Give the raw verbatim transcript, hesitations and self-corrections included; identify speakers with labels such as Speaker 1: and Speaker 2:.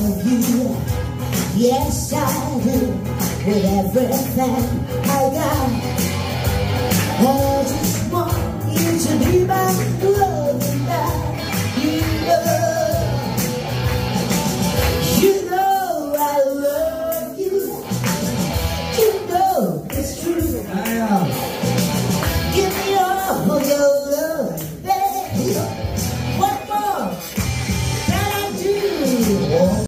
Speaker 1: love you, yes I do, with everything I got. I just want you to be my love and I